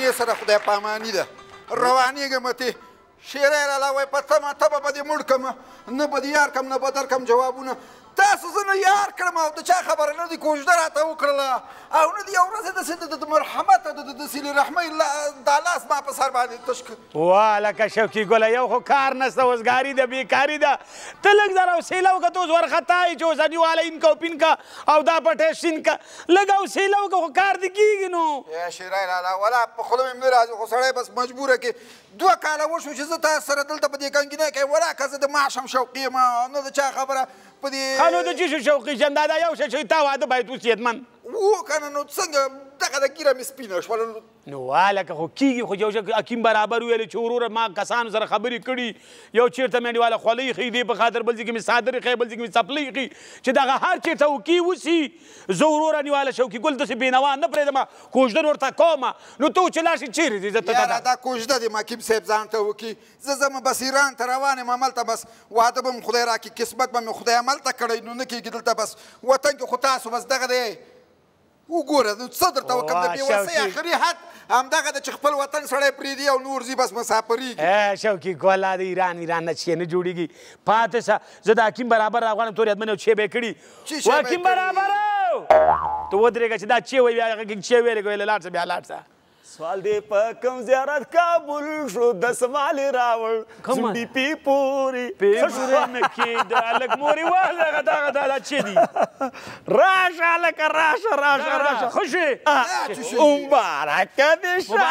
زمانې سره خدای پاماني ده روانېږم ته شیری لالا وایي په تمه ته به دې مړ کړم نه به دې یار کړم نه به در کړم جوابونه تاسو زه نه یار کړم او د چا خبره نه دي کوژده راته وکړله او نه دې یو ورځ داسې د مرحمت او د صلې رحمۍ دا لاس ما په سر باندې تش کړ وا لکه شوکي ګله یو خو کار نشته اوسګاري ده بیکاري ده ته لږ ذره حوصله وکړه ته اوس ورخطایي چې اوس انیواله اینکه او پینکه او دا پټې شینکه لږ حوصله وکړه خو کار دې کېږي نو یا شیری لالا ولا په خوله مې نه راځي خو سړی بس مجبوره کې 2 کاله وشو چې زه تاسو سره دلته په دې کنګینه کې ولا که زه د معاش هم شوقي یم نه د چا خبره په دې ښه نو د څه شو شوقي ژوند دا یو شی چې تا واده باید وصیتمن و که نه نو څنګه دغه د ګیره مې سپینه شوله نو والکه خو کېږي خو یو شی حکیم برابر ویلې چې وروره ما کسانو سره خبرې کړي یو چېرته مې انډیواله خولۍ ښي دې په خاطر بل ځای کې مې څادرې ښیي بل ځای کې مې څپلۍ ښي چې دغه هر چېرته وکي وسي زه وروره انډیواله شوقي ګل داسې بېنوا نه پرېږدم کوژدن ورته کوم نو ته چې لاړ شې چېرې ځې زه ته دا کوژده دې حکیم صاحب ځان ته وکړي زه ځم بس ایران ته روان یم هملته بس واده به م خدای راکړي قسمت به مې خدای هملته کړی نو نه کېږي دلته بس وطن کې خو تاسو بس دغه دی وګوره نو څه درته وکړم د بېوسۍ آخري حد همدغه ده چې خپل وطن سړی پرېږدي او نور ځي بس مسافرېږي شوکي ګوله د ایران نه چې نه جوړېږي پاتې شه زه د حکیم برابر راغواړم تورې ادمن یو چې به یې کړي حکیم برابرو ته ودرېږه چې دا چې وایي بیا هغه چې ویلې ویلې لاړ شه بیا لاړ شه سوال دی په کوم زیارت کابل شو دسمال راوړ زمډي پی پوري پوري نه کېده هلک مورې وهله دغه چې دي راشه هلکه راشه ښه شې مبارک دې شه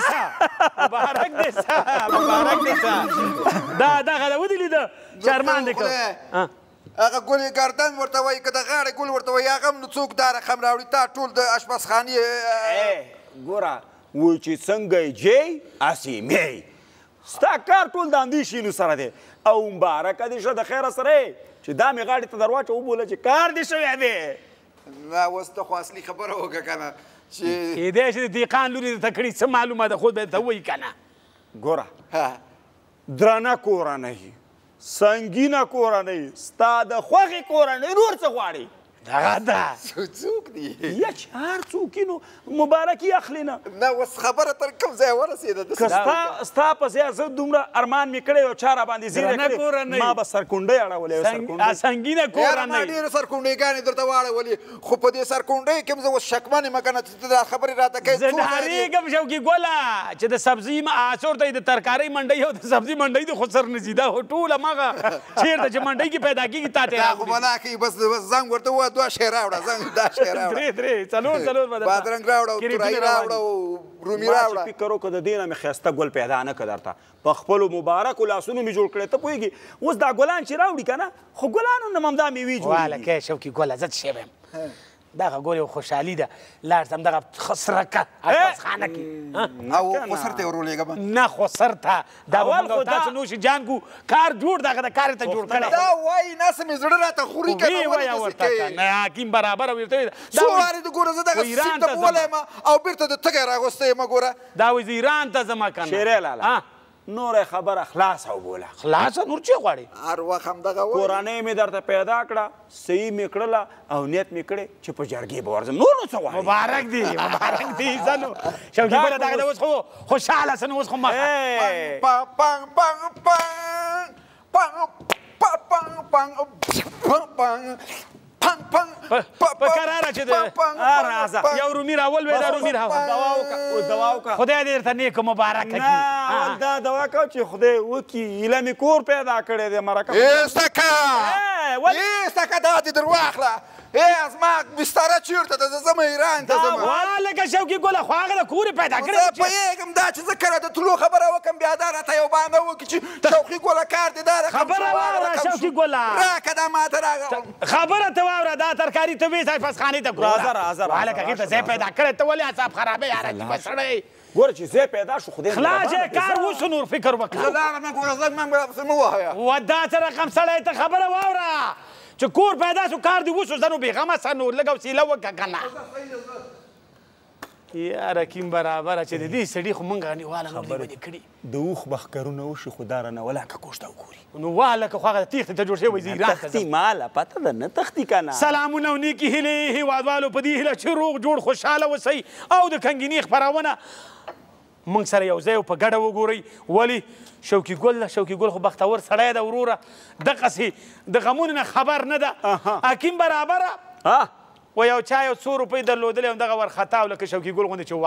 مبارک دې شه دا دغه ده ودې لیده چرمان دې کړ هغه ګل ګردن ورته وایي که د غاړې ګل ورته وایي هغه هم نو څوک دا رقم راوړي تا ټول د اشپزخانې ګوره وایي چې څنګه جی اسې می ستا کار ټول د اندېشینو سره دی او مبارکه دې شه د خیره سره چې دا مې غاړې ته در واچه وبوله چې کار دې شوی دی نه اوس ته خو اصلي خبره وکړه که نه چې کېدی شي د دهقان لورې درته کړي څه معلومه ده خود به درته ووایي که نه ګوره درنه کورنۍ سنګینه کورنۍ ستا د خوښې کورنۍ نور څه غواړي دغه ده څوک دي یا چې هر څوک نو مبارکي اخلي نه نه اوس خبره تر کوم ځای ورسېده که ستا په ځای زه دومره ارمان مې کړی او چا راباندې زیره کړې ما به سرکونډۍ اړولې سنګینه کورنۍ ډېرې سرکونډېګانې درته واړولې خو په دې سرکونډۍ کې هم زه اوس شکمن یم که نه چې ته دا خبرې راته کوې زه ډارېږم شوکي ګوله چې د سبزي آسور ته د ترکارۍ منډۍ او د سبزي منډۍ د خو سر نه ځي دا خو ټول هماغه چېرته چې منډۍ کې پیدا کېږي تا ته دا خو به نه کوي بس زنګ ورته ووایه 2 شی راوړه زنګ دا شی راوړه څلور بادرنګ راوړه او تورایي راوړه او رومي راوړه ما چې فکر وکړه د دې نه مې ښایسته ګل پیدا نه کړه درته په خپلو مبارکو لاسونو مې جوړ کړی ته پوهېږي اوس دا ګلان چې راوړي که نه خو ګلانو نه همدا میوې جوړېږي والکه شوکي ګوله زه څه شی یم دغه ګورې یو خوشحالي ده لاړ سم دغه خسرکه اشپزخانه کې او خسر ته یې ورولېږم نه خسر ته دا به موږ او تاسو نوشي جان کو کار جوړ دغه د کار ته جوړ کړی دا وایي ناسې مې زړه راته خوري که نه وایه ورته که نه حکیم برابر ورته څو وارې د ګوره زه دغه سیند ته بولی یم او بېرته د تږی راغوستی یم ګوره دا وایي زه ایران ته ځم که نه شیرې لاله نوره خبره خلاصه وبوله خلاصه نور چې غواړې هر وخت همدغه وایي کورنۍ مې درته پیدا کړه صحیح مې کړله او نیت مې کړې چې په جرګې به ورځم نور نو څه غواړې مبارک دی مبارک دی ځه نو شوکي ګله دغه ده اوس خو خوشحاله څه نو اوس خو په کراره چې ده یو رومي راولوې دا رومي دوا وکړه خدای دې درته نیکو مبارکه کړي نه دا دوا کوه چې خدای وکړي هیله مې کور پیدا کړی دی مرکه ایسته که دا دې در واخله زما بستره چېرته ده زه ځم ایران ته ځم لکه شوکي ګله خو هغه د کور یې پیدا کړی زه پوهېږم دا چې زه کله د تلو خبره وکړم بیا دا راته یو بهانه وکړي چې شوقي ګله کار دې دا خبره واوره شوقي ګله راکه دا ماته خبره ته واوره دا ترکاري ته ویسه اشپزخانې ته راځه هلکه هغې ته ځای پیدا کړی ته ولې اعصاب خرابوې یاره چې سړی ګوره چې ځای پیدا شو خدای خلاص یې کار وشو نور فکر وکړه زه لاړم ګوره زنګ مې مه وهه و دا څه رقم سړی ته خبره واوره چې کور پیدا شو کار دې وشو زه نو بېغمه سه نور لږ حوصله وکړه که نه یاره حکیم برابره چې د دې سړي خو موږ انډیواله نور دې بدې کړي د اوښ بښکرونه وشي خو دا رانه ولاکه کوشته وګوري نو والکه خو هغه تېښتې ته جوړ شوی زه ایران ته تښتي ماله پته ده نه تښتي که نه سلامونه او نیکې هیلې هېوادوالو په دې هیله چې روغ جوړ خوشحاله اوسئ او د کنګینې خپرونه موږ سره یو ځای په ګډه وګورئ ولې شوکي ګل خو بختور سړی ده وروره دغسې د غمونو نه خبر نه ده حکیم برابره و یو چا یو 100 روپۍ درلودلې همدغه ورخطا او لکه شوکي ګل غوندې چې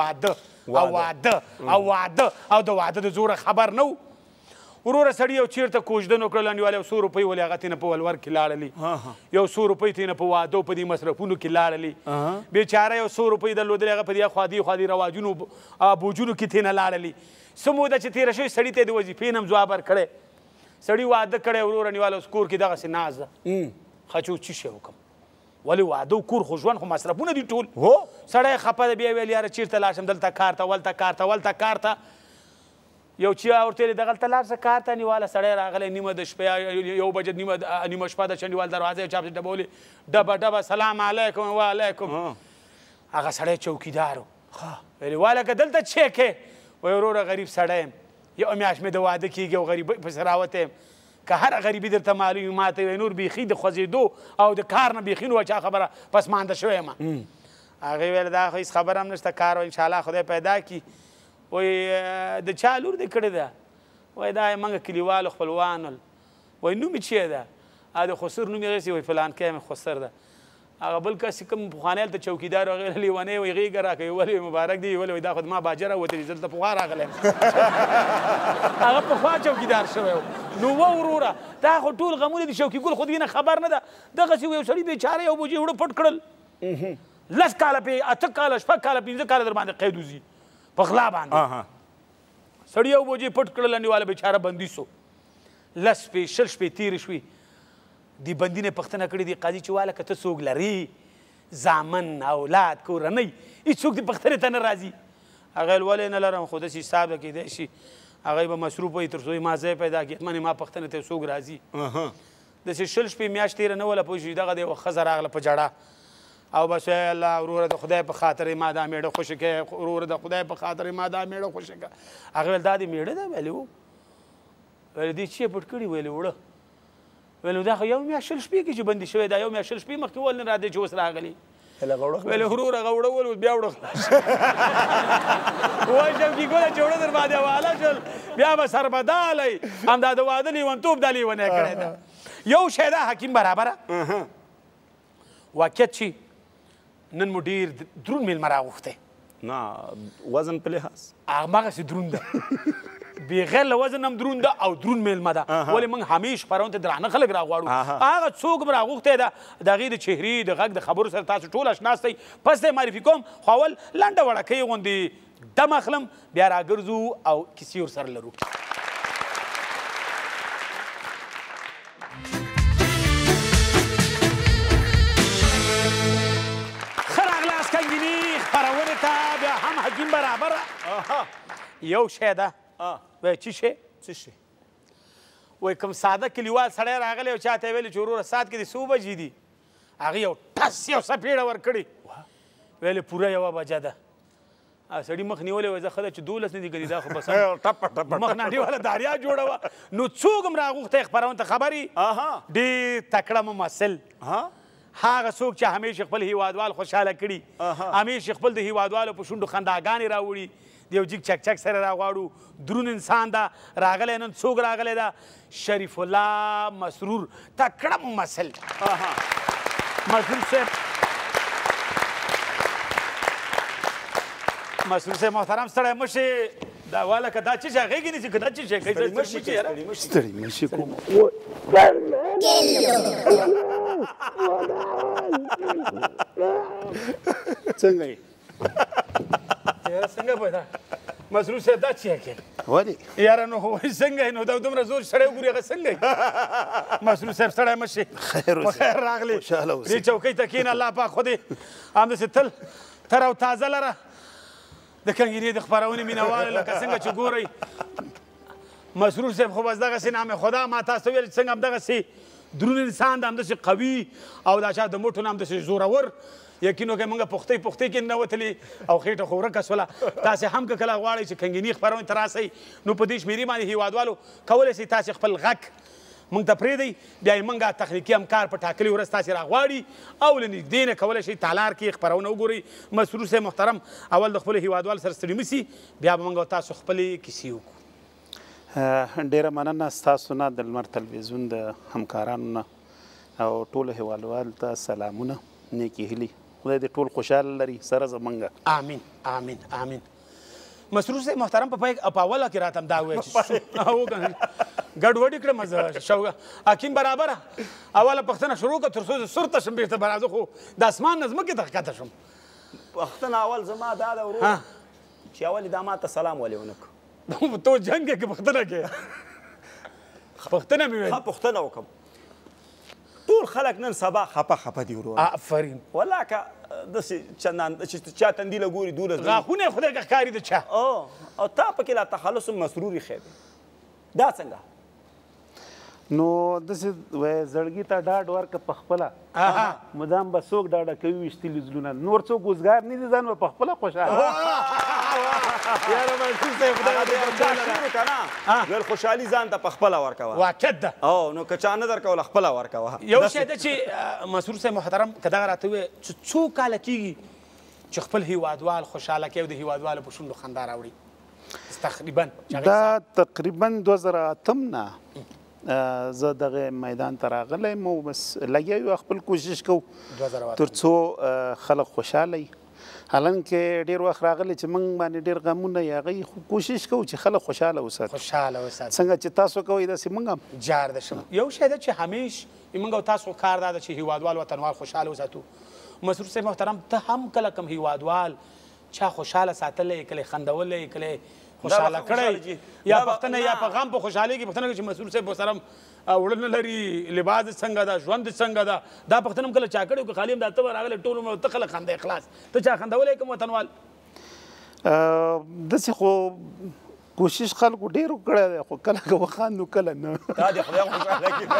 واده او د واده د زوره خبر نه و وروره سړي یو چېرته کوژدن وکړل انډیوال یو 100 روپۍ ولې هغه تېنه په ولور کې لاړلې یو 100 روپۍ تېنه په وادو په دې مصرفونو کې لاړلې بېچاره یو 100 روپۍ درلودلې هغه په دې خوا دې رواجونو بوجونو کې تېنه لاړلې څه موده چې تېره شوې سړي ته یې د وظیفې نه هم ځواب ورکړی سړي واده کړی وروره انډیوال اوس کور کې دغسې ناز ده ښه چې اوس څه شی وکړم ولې واده و کور خو ژوند خو مصرفونه دي ټول سړی خفه ده بیا ویل یاره چېرته لاړ شم دلته کار ته ولته کار ته یو چا ورته ویلې دغلته لاړ شه کار ته نیواله سړی راغلی نیمه د شپې 1 بجه نیمه شپه د چنډیوال دروازه یې چا پسې ډبولې ډبه سلام علیکم وعلیکم هغه سړی چوکیدار و ویلې واله که دلته څه کې وایي وروره غریب سړی یم یو میاشت مې د واده کېږي او غریبۍ پسې راوتی یم که هر غریبي درته معلوم وي ما ته وایي نور بیخي د خوځېدو او د کار نه بیخي نو چا خبره پسمانده شوی یم هغې ویل دا خو هېڅ خبره هم نشته کار انشاءالله خدای پیدا کړي وایي د چا لور دې کړې ده وایي دا یې موږ کلیوالو خپلوان ول وایي نوم یې چی ده د خسر نوم یې غسې وایي فلانکی یم خسر ده هغه بل کس چې کوم پخوانی هلته چوکیدار و هغې لیونی وایي غېږه راکوي ولې مبارک دی ولې وایي دا خو ما باجه راوتلي زه دلته پخوا راغلی یم هغه پخوا چوکیدار شوی و نو وروره دا خو ټول غمونه دي شوکي ګل خو دې نه خبر نه ده دغسې یو سړي بېچاره یو بوجۍ وړه پټ کړل 10 کاله پې 8 کاله 6 کاله 15 کاله در باندې قید وځي په غلا باندې سړي یو بوجۍ پټ کړل انډیواله بېچاره بندي سو 10 شپې 20 شپې تېرې شوې دی بندي نه پوښتنه کړې دي قاضي چې واله که ته څوک لرې زامن اولاد کورنۍ هېڅوک دې پوښتنې ته نه راځي هغه ویل ولې نه لرم خو داسې حساب ده کېدی شي هغه به مصروف وي تر څو ما ځای پیدا کړي حتمن ما پوښتنې ته څوک راځي داسې 20 شپې میاشت تېره نه وله پوه شي دغه د یوه ښځه راغله په جړه او بس الله وروره د خدای په خاطر ما دا میړه خوشې کړې وروره د خدای په خاطر ما دا میړه خوشې کړه هغه ویل دا دې میړه ده ویلې و ویل دې چې پټ کړي ویلې وړه ویل دا خو یو میاشت 20 شپې کې چې بندي شوی دا یو میاشت 20 شپې مخکې ول نه راځي چې اوس راغلي ویل وروره هغه وړه ول بیا وړه خلاص وایي شوکي ګله چې وړه در باندې حواله شول بیا به سربدالی همدا د واده لیونتوب دا لیونی کړی ده یو شی ده حکیم برابره واقعیت چې نن مو ډېر دروند میلمه راغوښتی نه وزن په لحاظ هماغسې دروند ده بغیر له وزن هم دروند ده او دروند میلمه ده ولې موږ همیش خپرونې ته درانه خلک راغواړو هغه څوک هم راغوښتی ده د هغې د چهرې د غږ د خبرو سره تاسو ټول اشنا ستئ پس دی معرفي کوم خو اول لنډه وړکۍ غوندې دم اخلم بیا راګرځو او کیسې ورسره لرو حکیم برابره یو شی ده وایي څه شی وایي کوم ساده کلیوال سړی راغلی او چاته یې ویلې چې وروره ساعت کې د 100 بجې دي هغې یو ټس یو څپېړه ورکړې ویلې پوره 1 بجه ده سړي مخ نیولی وایي زه ښه ده چې 12 نه دي که دي دا خو بس مخ نه انډیواله داریا جوړه وه نو څوک هم راغوښتی خپرونې ته خبرې ډېر تکړه ممثل هغه څوک چې همیشه خپل هیوادوال خوشحاله کړي همیشه خپل د هیوادوالو په شونډو خنداګانې راوړي د یو جګ چک چک سره راغواړو درون انسان ده راغلی نن څوک راغلی ده شریف الله مسرور تکړه ممثل مسرور صاحب محترم سړی مشې دا واله که دا څه شی هغې کې نیسي که دا څه شی کوي ستړي مشي کوم څنګه یې څنګه به دا مسرور صاحب دا څه کې ولې یاره نو خو څنګه یې نو دا دومره زور سړی وګوري هغه څنګه یې مسرور صاحب سړی مشي په خیر راغلی دې چوکۍ ته کښېنه الله پاک خو دې همداسې تل تر او تازه لره د کنګینې د خپرونې مینهوالو لکه څنګه چې ګورئ مسرور صاحب خو بس دغسې نام خدا ما تاسو ته ویل چې څنګه همدغسې درون انسان د همداسې قوي او دا چا د موټو نه همداسې زورور یقین وکړئ موږ پختۍ کې ننوتلي او خېټه خو ورکه سوله تاسې هم که کله غواړئ چې کنګیني خپرونې ته راسئ نو په دې شمېرې باندې هېوادوالو کولی شئ تاسې خپل غږ موږ ته پرېږدئ بیا یې موږ تخنیکي همکار په ټاکلې ورځ تاسې راغواړي او له نږدې نه کولی شئ تالار کې خپرونه وګورئ. مسرور صاحب محترم اول د خپلو هیوادوالو سره ستړي مه سي بیا به موږ او تاسو خپلې کیسې وکړو. ډیره مننه ستاسو نه د لمر تلویزیون د همکارانو نه او ټولو هیوادوالو ته سلامونه نیکې هیلې خدای دې ټول خوشحاله لري سره زمونږ. آمین آمین آمین. مسرور صاحب محترم په اوله کې راته هم دا وویل چې ګډوډي کړم زه حکیم برابره اوله پوښتنه شروع کړه تر څو زه سورته شم بېرته برابر خو د اسمان نه ځمکې ته ښکته شم. پوښتنه اول زما دا ده ورور چې اول یې دا ما ته سلام ولې ونه کړو. تو جنګ کې پوښتنه کې پوښتنه مې ویل پوښتنه وکړم ټول خلک نن سبا خپه دي ورور. آفرین والله که داسې چندان چې چا تندي له ګوري دولس غاښونه یې خدای که ښکاري د چا او تا پکې لا تخلص مسرور ایښی دی دا څنګه نو داسې وایي زړګي ته ډاډ ورکړه په خپله مدام به څوک ډاډه کوي ویشتلي زړونه نور څوک وزګار نه دي ځان به په خپله خوشحاله ویل خوشحالي ځان ته په خپله ورکوه واقعیت ده او نو که چا نه درکوله خپله ورکوه. یو شی ده چې مسرور صاحب محترم که دغه راته ووایې چې څو کاله کېږي چې خپل هیوادوال خوشحاله کوي او د هیوادوالو په شونډو خندا راوړي تقریبا دا تقریبا 2008 نه زه دغه میدان ته راغلی یم او بس لګیا یو خپل کوشش کوو تر څو خلک خوشحاله وي حالانکه ډېر وخت راغلی چې موږ باندې ډېر غمونه یې هغه خو کوشش کوو چې خلک خوشحاله وساتو څنګه چې تاسو کوئ داسې موږ هم جار ده شم. یو شی ده چې همیش موږ او تاسو کار دا ده چې هیوادوال وطنوال خوشحاله وساتو. مسرور صاحب محترم ته هم کله کوم هیوادوال چا خوشحاله ساتلی کله خندولی کله خوشحاله کړی یا پښتنه یا په غم په خوشحالۍ کې پښتنه چې مسرور صاحب ورسره وړل نه لري لباس څنګه ده ژوند څنګه ده دا پښتنه هم کله چا کړی که خالي هم دا ته به راغلی ټول عمر ته خلک خنده اخلاص ته چا خندولی کوم وطنوال داسې خو کوشش خلکو ډېرو کړی دی خو کله که وخاندو کله نه دا د خدای خوشحاله کړي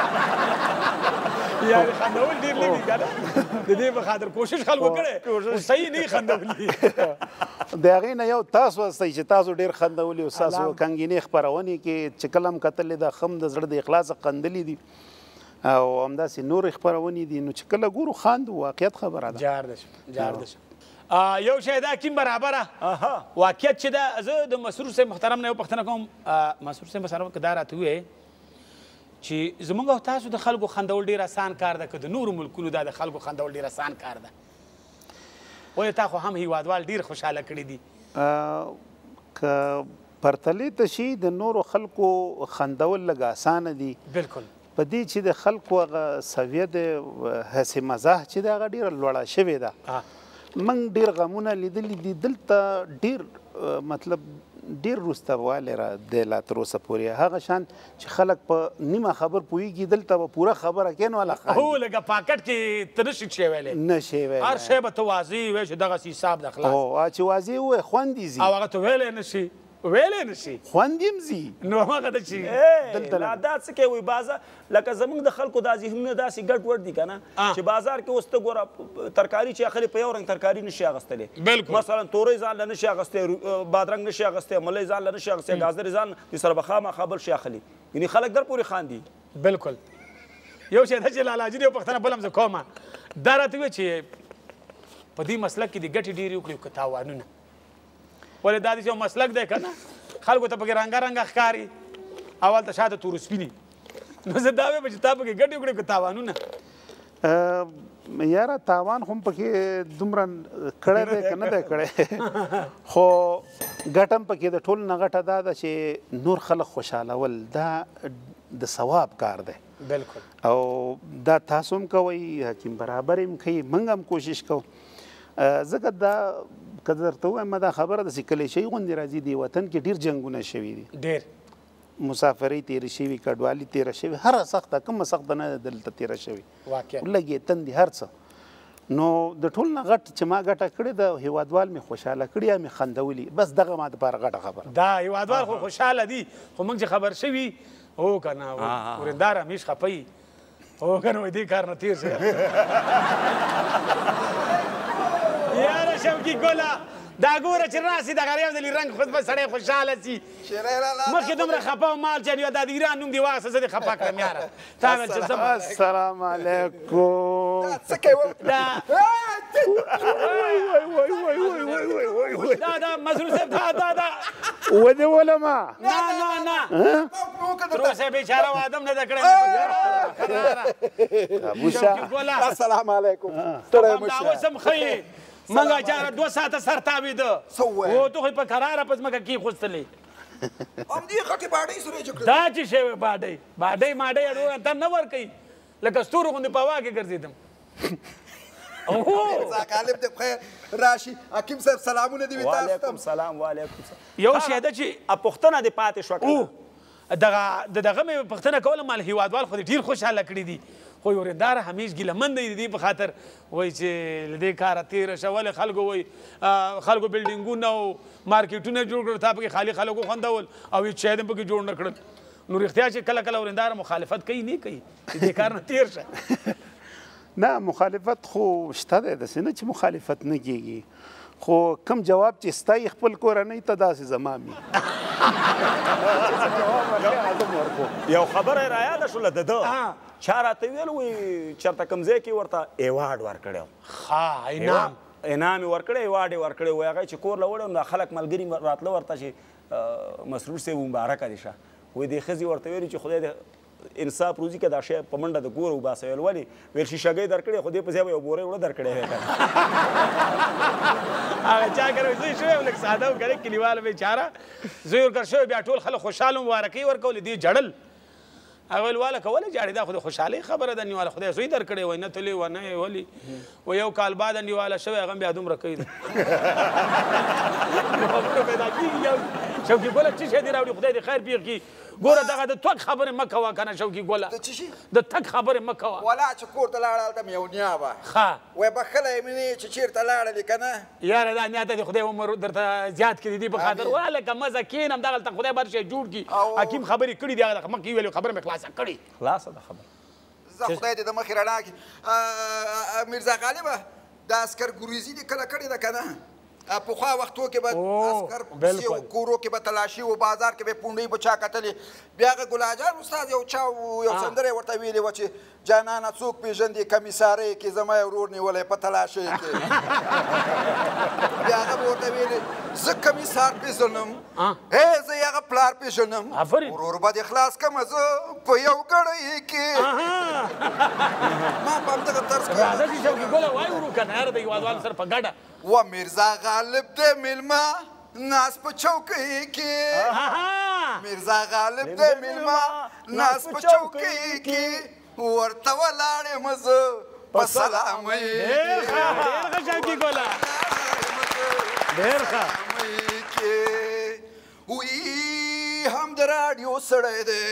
یعنې خندول ډېر لږ دي که نه د دې په خاطر کوشش خلکو کړی خو صحیح نه یې خندولي د هغې نه یو تاسو هستئ چې تاسو ډېر خندولي او ستاسو کنګینې خپرونې کې چې کله هم کتلې ده ښه هم د زړه د اخلاصه خندلي دي او همداسې نورې خپرونې دي نو چې کله ګورو خاندو واقعیت خبره ده. جار ده شم یو شی دا کیم برابره واقعیت چې ده زه د مسرور صاحب محترم نه یو پوښتنه کوم مسرور صاحب محترم که دا راته ووایې چې زموږ او تاسو د خلکو خندول ډېر اسان کار ده که د نورو ملکونو دا د خلکو خندول ډېر اسان کار ده ولې تا خو هم هیوادوال ډېر خوشحاله کړي دي که پرتلې ته شي د نورو خلکو خندول لږ اسانه دي بلکل په دې چې د خلکو هغه سویه د هسې مزاح چې د هغه ډېره لوړه شوې ده موږ ډېر غمونه لیدلي دي دلته ډېر مطلب ډېر وروسته والی را دی لا تر اوسه پورې هغه شان چې خلک په نیمه خبر پوهېږي دلته به پوره خبره کوي نو هله هو لکه پاکټ کې ته نشي شی ویلی نشي ویلی هر شی به ته واضح وایې چې دغسې حساب د خلاص چې واضح ووایې خوند یې ځي او هغه ته ویلی نشي ویلی نشي خوند یې هم ځي نو هغه ده چې دا څه کوي بازه لکه زموږ د خلکو دا ذهنونه داسې ګډ وډ دي که نه چې بازار کې اوس ته ګوره ترکاري چې اخلي په یو رنګ ترکاري نشي اخیستلی مثلا تورۍ ځان له نشي اخیستی بادرنګ نشي اخیستی ملی ځان له نشي اخیستی ګازرې ځان د سره به خامخا بل شي اخلي یعنې خلک در پورې خاندي. بلکل یو شی ده چې لالاجي یو پوښتنه بل هم زه کومه دا راته ووایه چې په دې مسلک کې د ګټې ډېرې وکړي که تاوانونه ولې دا داسې یو مسلک دی که نه خلکو ته پکې رنګه رنګه ښکاري اول ته شاته تور سپینې نو زه دا وایم چې تا پکې ګټې وکړې که تاوانونه یاره تاوان خو هم پکې دومره کړی دی که نه دی کړی خو ګټه هم پکې د ټولو نه غټه دا ده چې نور خلک خوشحالول دا د ثواب کار دی بلکل او دا تاسو هم کوئ حکیم برابر هم کوي موږ هم کوشش کوو ځکه دا که درته ووایم دا خبره داسې کلیشۍ غوندې راځي دې وطن کې ډېر جنګونه شوي دي ډېر مسافرۍ تېره شوي کډوالي تېره شوي هره سخته کومه سخته نه ده دلته تېره شوي لږې تندې هر څه نو د ټول نه غټ چې ما ګټه کړې ده هیوادوال مې خوشحاله کړي یا مې خندولي بس دغه ما دپاره غټه خبره دا هیوادوال خو خوشحاله دي خو موږ چې خبر شوي هو که نه ورېندار همیش خفه وي هو که نه وایي دې کار نه تېر شي یاره شوقي ګله دا ګوره چې راسي دغه یو ځلې رنګ خود به سړی خوشحاله سي مخکې دومره خفه او مال چې دا د ایران نوم دې واخیسته زه دې خفه کړم یاره تا ویل چې السلام علیکم څه کوې دا مسرور صاحب دا ونیولما نه تر اوسه بیچاره وادم نه ده کړی السلام علیکم دا اوس هم ښه منګه چاره 2 ساعته سر تاوېده و ته خو په کراره په ځمکه کېښوستلې همدې غټې باډۍ سره یې جګړه دا چې شی وې باډۍ ماډۍ اډو ته نه ورکوي لکه ستورو غوندې په هوا کې ګرځېدم میرزا غالب دې خیر راشي حکیم صاحب سلامونه دې وي تاسو ته وعلیکم سلام وعلیکم سلام یو شی ده چې پوښتنه دې پاتې شوه که دغه مې پوښتنه کوله مال هېوادوال خو دې ډېر خوشحاله کړي دي خو اورېدار همیش ګیلهمن دی د دې په خاطر وایي چې له دې کاره تېره شه ولې خلکو وایي خلکو بلډینګونه او مارکېټونه جوړ کړل تا پکې خالي خلکو خوندول او هېڅ شی دې پکې جوړ نه کړل نو رښتیا چې کله کله اورېدار مخالفت کوي نه کوي د دې کار نه تېر شه نه مخالفت خو شته دی داسې نه چې مخالفت نه کېږي خو کم جواب چې ستایي خپل کورنۍ ته داسې زما مي یو خبره رایاده شوله د ده چا راته ویل وایي چېرته کوم ځای کې ورته ایوارډ ورکړی و انعام یې ورکړی ایوارډ یې ورکړی وایي هغه چې کور له وړی نو خلک ملګري راتله ورته چې مسرور صاحب مبارکه دې شه وایي دې ښځې ورته ویلي چې خدای دې انصاف روزي که دا شی په منډه د کوره وباسه ویل ولې ویل شیشګۍ درکړې خو دې په ځای به یو بورۍ وړه درکړې وی که هغه چا کړی زوی شوی یم لږ ساده و ګړی کلیواله بیچاره زوی ورکړ شوی بیا ټول خلک خوشحاله مبارکۍ ورکولې دې جړل هغه ویل واله که ولې جاړې دا خو د خوشحالۍ خبره ده نیواله خدای زوی درکړی وای نه تلې و نه یې ولي و یو کال بعد نیواله شوی هغه بیا دومره کوي ده خبرو پیدا کېږي یو شوکي ګله څه شی دې راوړي خدای دې خیر پېښ کړي ګوره دغه د تګ خبرې مه کوه که نه شوکي ګله د څه شي د تګ خبرې مه کوه ولا چې کور ته لاړه هلته مې یو نیا وه ښه وایي بخښلی مې نه چې چېرته لاړلې که نه یاره دا نیا ته دې خدای عمر درته زیات کړي دي په خاطر هلکه مزه کښېنم دغلته خدای بر شی جوړ کړي حکیم خبرې کړي دي هغه مخکې ویلې خبره مې خلاصه کړې خلاصه ده خبره زه خدای دې د مخې رڼا کړي میرزا غالبه دا عسکر ګریزي دې کله کړې ده که نه پخوا وختو کې به عسکر کورو کې به تلاشي و بازار کې به پونډۍ به چا کتلې بیا هغه ګلاجان استاد یو چا یو سندره یې ورته ویلې وه چې جانانه څوک پېژندې کمیسارۍ کې زما یو ورور نیولی په تلاشۍ کې بیا هغه به ورته ویلې زه کمیسار پېژنم زه یې هغه پلار پېژنم ورور به دې خلاص کړمه زه په یو ګړۍ کې ما په همدغه طرز کې راځه چې شوکي ګله وایو ورو که نه یاره د هېوادوالو سره په ګډه و میرزا غالب دې میلمه ناست په چوکۍ کې میرزا غالب دې میلمه ناست په چوکۍ کې ورته ولاړم زه په سلامۍ ډېر ښه شوکي ګله ډېر ښه وی هم د راډیو سړی دی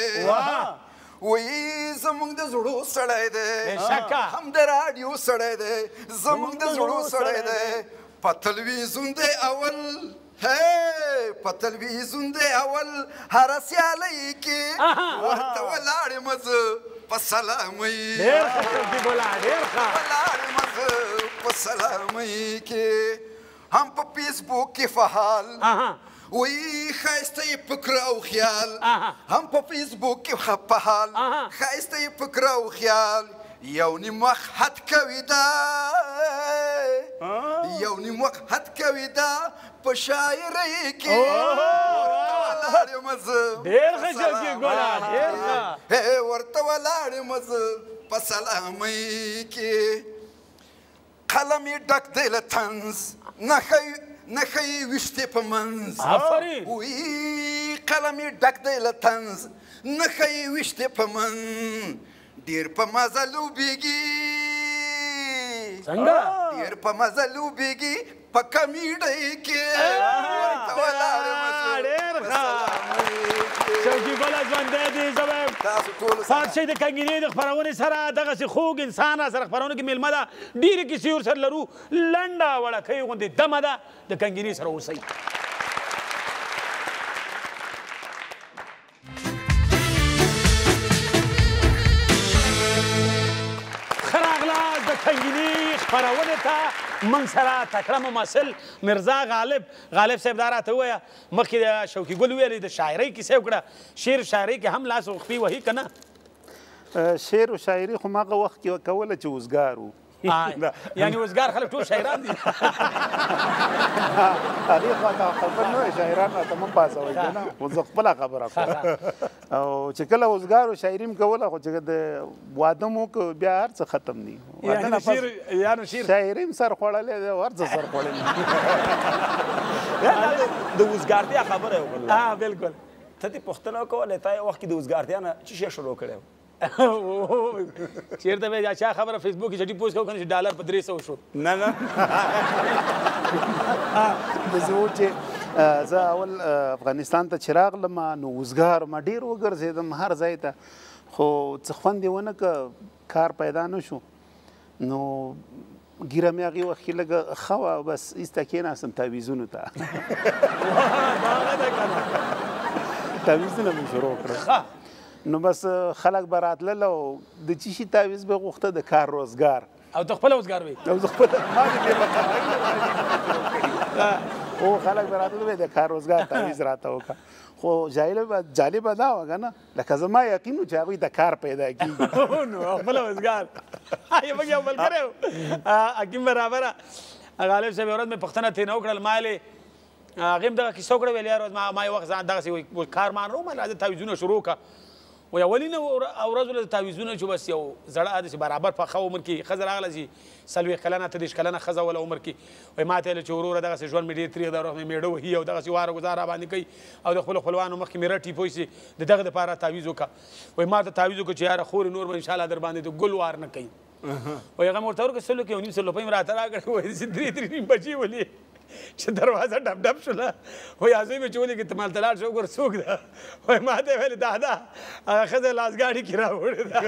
وی زمونږ د زړو سړی دی هم د راډیو سړی دی زمونږ د زړو سړی دی په تلویزیون دی اول په تلویزیون دی اول هره سیالۍ کې ورته ولاړم زه په سلامۍ ولاړم زه په سلامۍ کې هم په فیسبوک کې فعال وی ښایسته یې فکر او خیال هم په فیسبوک کې فعال ښایسته یې فکر او خیال یو نیم وخت حد کوي دا یو نیم وخت حد کوي دا په شاعرۍ کې ولاړم زه ډېر ښه شوکي ګله ډېر ښه ورته ولاړم زه په سلامۍ کې قلم یې ډک دی له طنز نښه یې ویشتې په منځ وی قلم یې ډک دی له طنز نښه یې ویشتې په منځ ډېر په مزه لوبېږي ډېر په مزه لوبېږي په کمیډۍ کې ورته ولاړم ډېر ښه شوکي ګله ژوندی دی زه پات شئ د کنګینې د خپرونې سره دغسې خوږ انسان را سره خپرونه کې میلمه ده ډېرې کیسې ورسره لرو لنډه وړکۍ غوندې دمه ده د کنګینې سره اوسئ ښه راغلاست د کنګینې خپرونې ته موږ سره تکړه ممثل مرزا غالب صاحب دا راته ووایه مخکې د شوقي ګل ویلې د شاعرۍ کیسه وکړه شعر شاعرۍ کې هم لاس وخپي وهي که نه شعر و شاعري خو ما هغه وخت کې کوله چې اوزګار وو یعنی اوزګار خلک ټول شاعران دي هغې خواته خبر نه وای شاعران راته مه پاڅوئ که نه خو زه خپله خبره کوم او چې کله اوزګار و شاعري م کوله خو چې د واده م وکړو بیا هر څه ختم دي شاعري م سر خوړلی دی او هر څه سر خوړلی د اوزګارتیا خبره یې وکړله بلکل ته دې پوښتنه وکولې تا یو وخت کې د اوزګارتیا نه څه شی شروع کړی و چیرته مې چا خبره فیسبوک کې چټي پوسټ کوو کنه چې ډالر په 300 شو نه داسې و چې زه اول افغانستان ته چې راغلم نو اوزګار ما ډېر وګرځېدم هر ځای ته خو څه خوند یې ونه که کار پیدا نه شو نو ګیره مې هغې وخت کې لږه ښه وه بس ایسته کېناستم تعویزونو ته تعویزونه مې شروع کړل نو بس خلک به راتلل او د چی شي تعویض به غوښته د کار روزګار او ته خپله اوزګار وې او زه خپله ما دې او خلک به راتلل د کار روزګار تعویض راته وکړه خو جالبه دا وه که نه لکه زما یقین و چې هغوی د کار پیدا کېږي نو خپله اوزګار یو یو ملګری و حکیم برابره غالب صاحب یو ورځ مې پوښتنه ترېنه وکړل ما یې هغې هم دغه کیسه وکړه ویل یار ما یو وخت ځان دغسې کار مان روم راځه تعویضونه شروع کړه وی اولي نه ورځو له تعویضونه چې بس یو زړه داسې برابر پخه عمر کې ښځه راغله چې 40 کلنه 30 کلنه ښځه وله عمر کې وایي ما ته ویل چې وروره دغسې ژوند مې ډېر تریخ دی مې مېړه وهي او دغسې واره ګزار راباندې کوي او د خپلو خپلوانو مخکې مې رټي پوه شي د دغه دپاره تعویض وکړه وایي ما ته تعویض وکړه چې یاره خورې نور به انشاءالله در باندې د ګل وار نه کوي وایي هغه مې ورته ورکړه 100 کې 1.5 روپۍ مې راته راکړې وایي داسې 3 نیم بجې ولې چې دروازه ډب ډب شوله وایي هغوی مې چې ولیکې ته مالته لاړ شه وګوره څوک ده وایي ما ته یې ویلې دا ده هغه ښځه لاسګاډي کې راوړې ده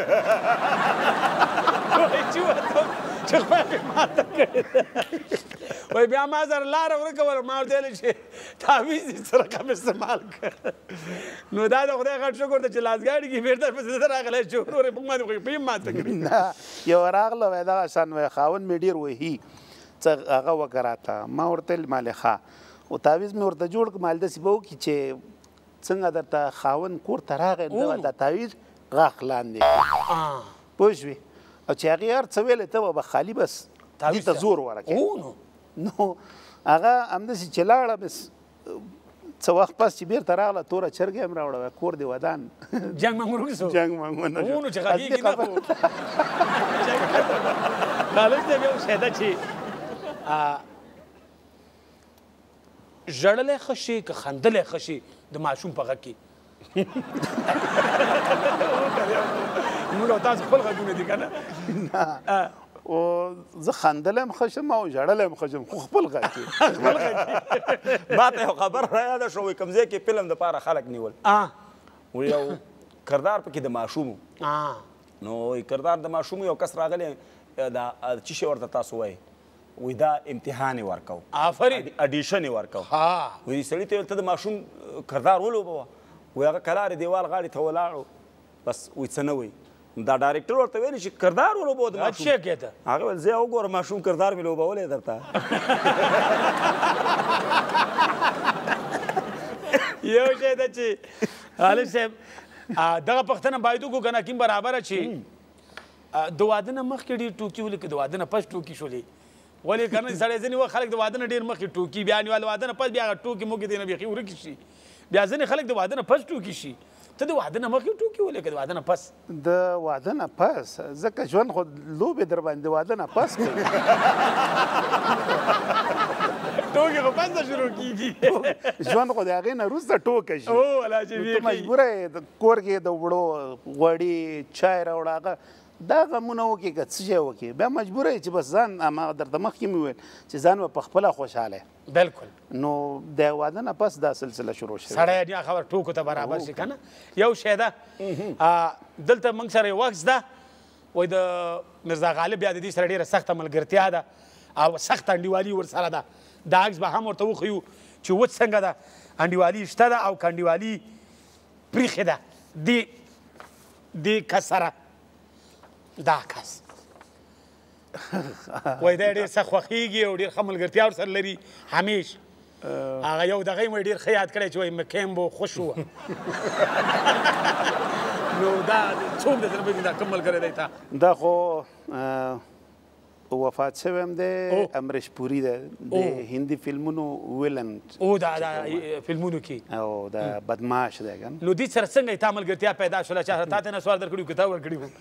وایي چې وته چې خدای مې ماته کړې ده وایي بیا ما سره لاره ورکه وله ما ورته ویلې چې تعویض یې څه رقم استعمال کړ نو دا د خدای غټ شکر ده چې لاسګاډي کې بېرته پسې زه راغلی چې ورور یې موږ باندې خو یې په ماته کړې نه یو راغله وایي دغه شان وایي خاوند مې ډېر وهي څه هغه وکړه راته ما ورته ویل مالې ښه خو تعویض مې ورته جوړ کړ مال داسې به وکړي چې څنګه درته خاوند کور ته راغی د تعویض غاښ لاندې پوه شوې او چې هغې هر څه ویلې ته به خالي بس دې ته زور ورکړې نو هغه همداسې چې لاړه بس څه وخت پس چې بیرته راغله توره چرګه هم راوړه کور دې ودان جنګ مې ورک شو جنګ مې ونه شو نو چې غږېږي نه خو غالب صاحب یو شی ده چې ژړلی ښه شي که خندلی ښه شي د ماشوم په غږ کې موږ او تاسو خپل غږونه دي که نه او زه خندلی م ښه شم او ژړلی م ښه شم خو خپل غږ کې ما ته یو خبر رایاده شو وایي کوم ځای کې فلم دپاره خلک نیول وایي یو کردار پکې د ماشوم نو وایي کردار د ماشوم یو کس راغلی دا څه شی ورته تاسو وایي وایي دا امتحان یې ورکو آفرین اډیشن یې ورکو وایي سړي ته ویل ته د ماشوم کردار ولوبوه وایي هغه کلارې دیوال غاړې ته ولاړو بس وایي څه نه وایي دا ډایرکټر ورته ویلي چې کردار ولوبوه د ماشوم اچھا کېته هغه ویل زه وګوره ماشوم کردار مې لوبولی درته یو شی ده چې غالب صاحب دغه پوښتنه باید وکړو که نه حکیم برابره چې د واده نه مخکې ډېر ټوکي ولې که د واده نه پس ټوکي شولې ولې که نه سړی ځینې وخت خلک د واده نه ډېر مخکې ټوکي بیا نیول واده نه پس بیا هغه ټوکې موکې دی نه بیخي ورکې شي بیا ځینې خلک د واده نه پس ټوکي شي ته د واده نه مخکې ټوکي ولې که د واده نه پس د واده نه پس ځکه ژوند خو لوبې در باندې د واده نه پس کوي ټوکې خو پس نه شروع کېږي ژوند خو د هغې نه وروسته ټوکه شي الله چې ته مجبوره یې د کور کې د وړو غوړي چای راوړه هغه دا غمونه وکړي که څه شی وکړي بیا مجبوره یې چې بس ځان هماغه درته مخکې مې وویل چې ځان به په خپله خوشحاله بلکل نو د واده نه پس دا سلسله شروع شوې سړی بیا خبر ټوکو ته برابر شي که نه یو شی ده دلته موږ سره یو عکس ده وایي د مرزا غالب بیا د دې سره ډېره سخته ملګرتیا ده او سخته انډیوالي ورسره ده دا عکس به هم ورته وښیو چې وچ څنګه ده انډیوالي شته ده او که انډیوالي پریښې ده دې کس سره دا کس وایي دی ډېر سخت خوښېږي او ډېر ښه ملګرتیا ورسره لري همیش هغه یو دغه یې مې ډېر ښه یاد کړی چې وایي مکیمبو خوش وه نو دا څوک دی دربه دا کوم ملګری دی تا دا خو وفات شوی هم دی امریش پوري دی د هندي فلمونو ویلن او دا فلمونو کې او دا بدماش دی که نو دې سره څنګه تا ملګرتیا پیدا شوله چا تا ته نه سوال درکړي که تا ورکړي وو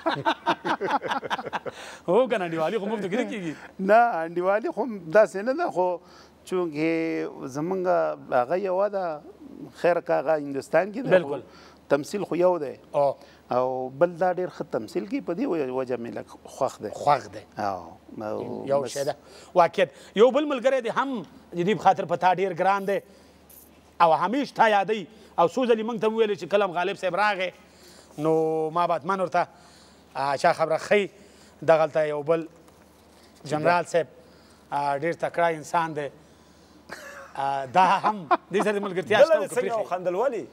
هو که نه انډیوالي خو موږ ته کې نه کېږي نه انډیوالي خو داسې نه ده خو چونکې زمونږ هغه یوه ده خیر که هغه هندوستان کې ده بلکل تمثیل خو یو دی او بل دا ډېر ښه تمثیل کوي په دې وجه مې لږ خوښ دی یو شی ده واقعیت یو بل ملګری دی هم د دې په خاطر په تا ډېر ګران دی او همیش تا یادوي او څو ځلې موږ ته وویلې چې کله غالب صاحب راغی نو ما باتمن ورته چا خبره ښیي دغلته یو بل جنرال صاحب ډېر تکړه انسان دی دا هم دې سره د ملګرتیا شته څنګه وخندل ولې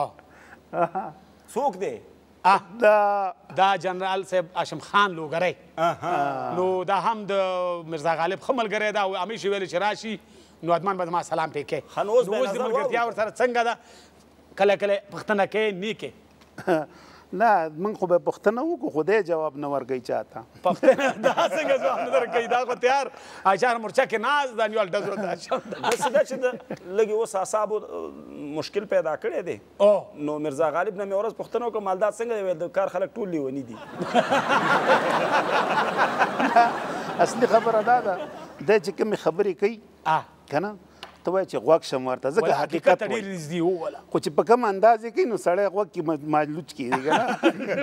څوک دی دا جنرال صاحب هاشم خان لوګری نو دا هم د مرزا غالب ښه ملګری ده او همیشه ویلې چې راشي نو ادمان به زما سلام پرې کوې نو اوس د ملګرتیا ورسره څنګه ده کله کله پوښتنه کوې نه کوې نه موږ خو به پوښتنه وکړو خو دی جواب نه ورکوي چاته پوښتنه دا څنګه ځواب نه درکوي دا خو تیار اشار مورچه کې ناست دا نیول ډزو ته داسې ده چې لږې اوس اعصابو مشکل پیدا کړی دی نو مرزا غالب نه مې ورځ پوښتنه وکړه مالدار څنګه دی ویل د کار خلک ټول لیوني دي اصلي خبره دا ده دی چې کومې خبرې کوي که نه ته وایې چې غوږ شم ورته ځکه حقیقت وایي خو چې په کوم انداز یې کوي نو سړی غوږ کې معلوچ کېږي که نه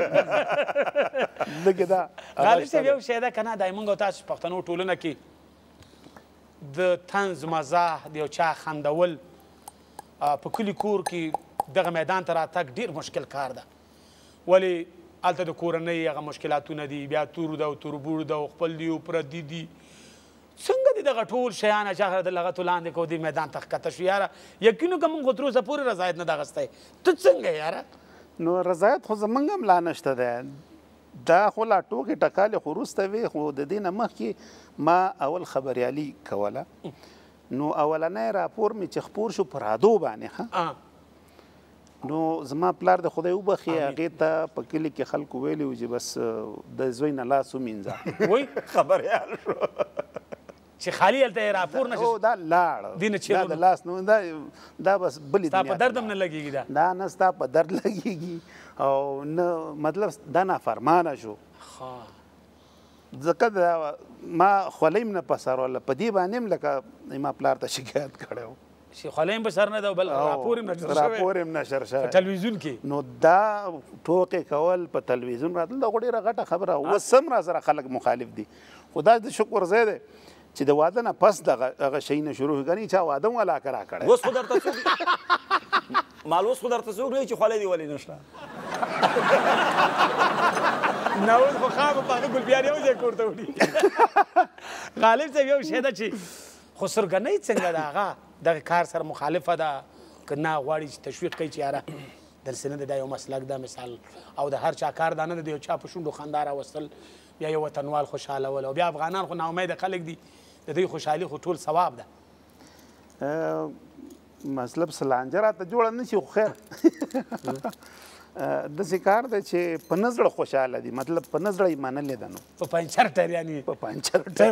لږې دا غالب صاحب یو شی ده که نه دا موږ او تاسو پښتنو ټولنه کې د طنز مزاح د یو چا خندول په کلي کور کې دغه میدان ته راتګ ډېر مشکل کار ده ولې هلته د کورنۍ هغه مشکلاتونه دي بیا تور ده او تربور ده او خپل دي او پردي دي څنګه دي دغه ټول شیان چې هغه د لغتو لاندې کو دې میدان ته ښکته شو یاره یقینو که موږ خو تر اوسه پورې رضایت نه ده اخیستی ته څنګه یاره نو رضایت خو زموږ هم لا نشته دی دا خو لا ټوکې ټکالې خو وروسته وې خو د دې نه مخکې ما اول خبریالي کوله نو اولنی راپور مې چې خپور شو په رادو باندې نو زما پلار د خدای وبخي هغې ته په کلي کې خلکو ویلي و چې بس د زوی نه لاس ومینځه وایي خبریال شو چې خالي هلته یې راپور نه شو دا لاړ دا د لاس نه دا بس بلې ستا په درد هم نه لګېږي دا نه ستا په درد لګېږي او نه مطلب دا نافرمانه شو ځکه ما خولۍ هم نه پسروله په دې باندې هم لکه ما پلار ته شکایت کړی و چې خولۍ هم په سر نه ده بل راپور هم نشر شوی په تلویزیون کې نو دا ټوکې کول په تلویزیون راتل دا خو ډېره غټه خبره اوس هم را سره خلک مخالف دي خو دا د شکر ځای دی چې د واده نه پس دغه شی نه شروع کړي چا واده هم ولاکه راکړی اوس خو درته څوک مال اوس خو درته څوک وایي چې خولۍ دې ولې نشته نه اوس خو خامه په هغه ګلبیان یو ځای کور ته وړي غالب صاحب یو شی ده چې خسرګنۍ څنګه ده هغه دغه کار سره مخالفه ده که نه غواړي چې تشویق کوي چې یاره دلسې نه دی دا یو مسلک ده مثال او د هر چا کار دا نه ده د یو چا په شونډو خندا راوستل بیا یو وطنوال خوشحالول او بیا افغانان خو ناامیده خلک دي د دوی خوشحالي خو ټول ثواب ده مطلب سلانجه راته جوړه نه شي خو خیر داسې کار دی چې په نه زړه خوشحاله دي مطلب په نه زړه یې منلې ده نو په پنچر ټر یعنې په پنچر ټر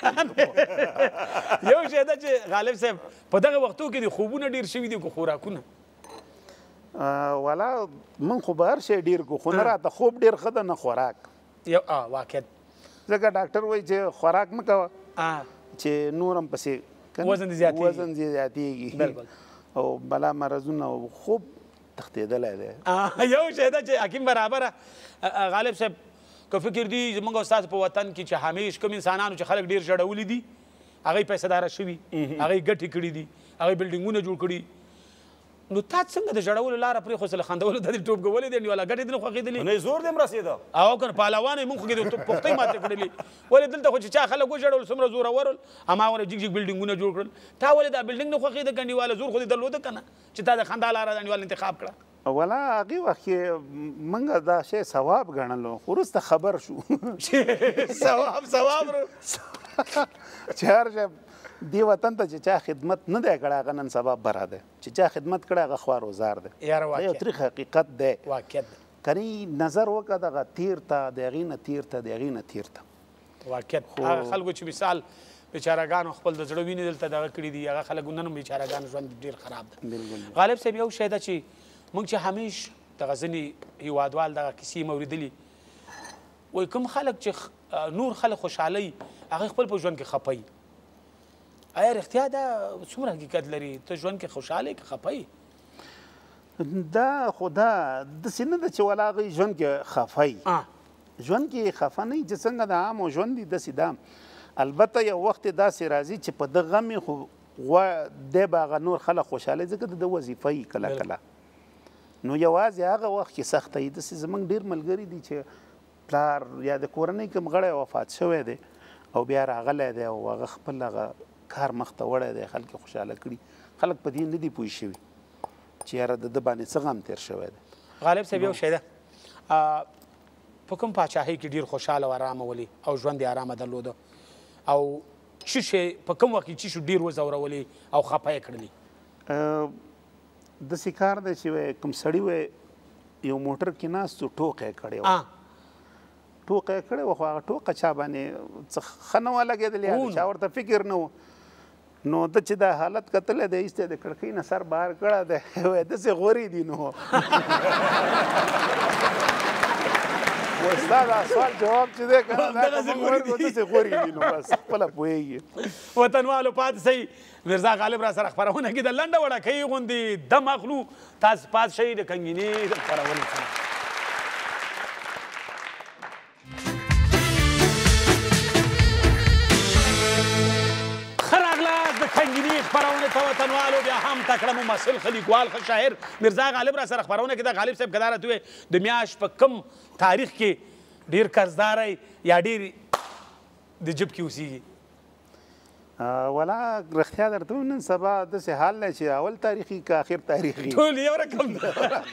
یو شی ده چې غالب صاحب په دغه وختو کې د خوبونه ډېر شوي دي که خوراکونه والا من خو به هر شی ډېر کو خو نه راته خوب ډېر ښه ده نه خوراک یو واقعیت ځکه ډاکټر وایي چې خوراک مه کوه چې نور هم پسې وزن زیاتېږي او بلا مرضونه او خوب تښتېدلی دی یو شی ده چې حکیم برابره غالب صاحب که فکر دی زموږ او ستاسو په وطن کې چې همیش کوم انسانانو چې خلک ډېر ژړولي دي هغوی پیسهداره شوي هغوی ګټې کړي دي هغوی بلډینګونه جوړ کړي نو تا څنګه د ژړولو لاره پرېښودله د خندولو د دې ټوپګولې دی نیوله ګټې دې نه خوښېدلې نه زور دې هم رسېده او که پهلوان یې مونږ خو کې د پختۍ ماتې کړلې ولې دلته خو چې چا خلک وژړول څومره زورور ول هماغونه جګ جګ بلډینګونه جوړ کړل تا ولې دا بلډینګ نه خوښېده ګنډیواله زور خو دې درلوده که نه چې تا د خندا لاره د انډیوال انتخاب کړه ولا هغې وخت کې موږ دا شی ثواب ګڼلو خو وروسته خبر شو ثواب چې هر شی دې وطن ته چې چا خدمت نه دی کړی هغه نن سبا بره دی چې چا خدمت کړی هغه خوار وزار دی یاره دا یو تریخ حقیقت دی واقعیت کنی نظر وکړه دغه تیر ته د هغې نه تیر ته د هغې نه تیر ته واقعیت هغه خلکو چې مثال بیچارهګانو خپل د زړه وینې دلته دغه کړي دي هغه خلک نن هم بیچارهګانو ژوند ډېر خراب ده غالب صاحب یو شی ده چې موږ چې همیش دغه ځینې هیوادوال دغه کیسې مې اورېدلي وایي کوم خلک چې نور خلک خوشحالوي هغه خپل په ژوند کې خفه وي آیا رښتیا دا څومره حقیقت لري ته ژوند کې خوشحاله یې که خفه یې دا خو دا داسې نه ده چې ولا هغوی ژوند کې خفه وي ژوند کې خفه نه وي چې څنګه د عامو ژوند دي داسې دا البته یو وخت داسې راځي چې په ده غم خو دی به هغه نور خلک خوشحاله ځکه د ده وظیفه وي کله کله نو یوازې هغه وخت کې سخته وي داسې زموږ ډېر ملګري دي چې پلار یا د کورنۍ کوم غړی وفات شوی دی او بیا راغلی دی او هغه خپل هغه کار مخته وړی دی خلک خوشحاله کړي خلک په دې نه دي پوه شوي چې یاره د ده باندې څه غم تېر شوی دی غالب صاحب یو شی ده په کوم پاچاهۍ کې ډېر خوشحاله او ارامه ولي او ژوند یې ارامه درلوده او څه شی په کوم وخت کې څه شو ډېر وځورولي او خفه یې کړلي داسې کار دی چې کوم سړي وی یو موټر کې ناست و ټوقه یې کړی و ټوقه یې کړی و خو هغه ټوقه چا باندې څه ښه نه وه لګېدلې چا ورته فکر نه و نو ده چې دا حالت کتلی دی ایستی د کړکۍ نه سر بهر کړی دی وایي داسې غورې دي نو ستا دا سوال جواب چې دی که نه دا که موږ ورکړو داسې غورې دي نو بس خپله پوهېږي وطنوالو پاتې سئ مرزا غالب را سره خپرونه کې د لنډه وړکۍ غوندې دم اخلو تاسو پاتې شئ د کنګینې د خپرونې سره کنګینی خپرونه ته وطنوالو بیا هم تکړه ممثل ښه لیکوال ښه شاعر مرزا غالب را سره خپرونه کې د غالب صاحب که دا راته ووایې د میاشت په کم تاریخ کې ډېر قرضداری یا ډېر د جب کې اوسېږي ولا رښتیا درته وایم نن سبا داسې حال دی چې اول تاریخي که آخر تاریخي ټول یو رقم ده